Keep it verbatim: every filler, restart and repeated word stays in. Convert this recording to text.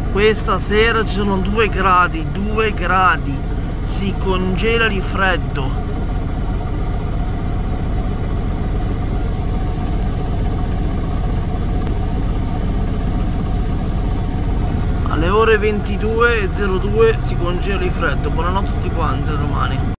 Questa sera ci sono due gradi, due gradi, si congela di freddo. Alle ore ventidue e zero due si congela di freddo. Buonanotte a tutti quanti, domani.